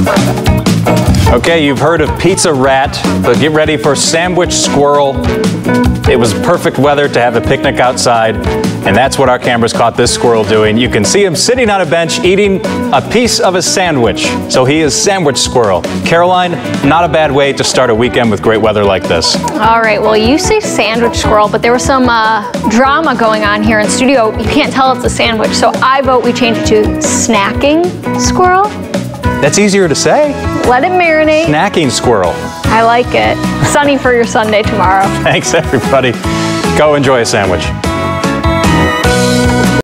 Okay, you've heard of pizza rat, but get ready for sandwich squirrel. It was perfect weather to have a picnic outside, and that's what our cameras caught this squirrel doing. You can see him sitting on a bench eating a piece of a sandwich. So he is sandwich squirrel. Caroline, not a bad way to start a weekend with great weather like this. All right, well, you say sandwich squirrel, but there was some drama going on here in studio. You can't tell it's a sandwich, so I vote we change it to snacking squirrel. That's easier to say. Let it marinate. Snacking squirrel. I like it. Sunny for your Sunday tomorrow. Thanks, everybody. Go enjoy a sandwich.